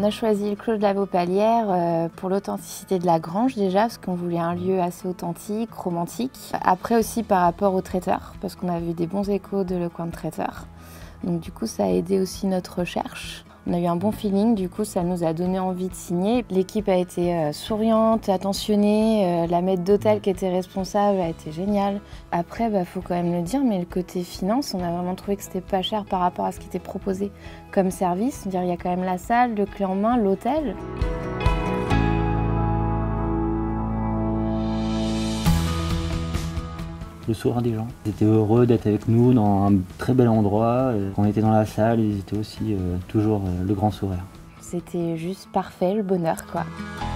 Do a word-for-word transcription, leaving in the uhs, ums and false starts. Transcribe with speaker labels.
Speaker 1: a choisi le Clos de la Vaupalière euh, pour l'authenticité de la grange déjà, parce qu'on voulait un lieu assez authentique, romantique. Après aussi par rapport au traiteur, parce qu'on a vu des bons échos de Le Coin de Traiteur. Donc du coup, ça a aidé aussi notre recherche. On a eu un bon feeling, du coup ça nous a donné envie de signer. L'équipe a été euh, souriante, attentionnée, euh, la maître d'hôtel qui était responsable a été géniale. Après, bah, faut quand même le dire, mais le côté finance, on a vraiment trouvé que c'était pas cher par rapport à ce qui était proposé comme service. Il y a quand même la salle, le clé en main, l'hôtel.
Speaker 2: Le sourire des gens. Ils étaient heureux d'être avec nous dans un très bel endroit. Quand on était dans la salle, ils étaient aussi euh, toujours euh, le grand sourire.
Speaker 1: C'était juste parfait, le bonheur quoi.